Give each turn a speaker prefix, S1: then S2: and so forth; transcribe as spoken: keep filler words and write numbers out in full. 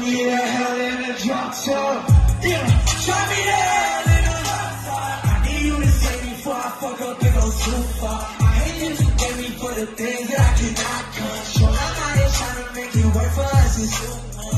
S1: me to hell in a drop top. Yeah, show me to hell in a drop top. I need you to save me before I fuck up and go too far. I hate that you gave me for the things that I cannot control. I'm out here trying to make it work for us, it's too much.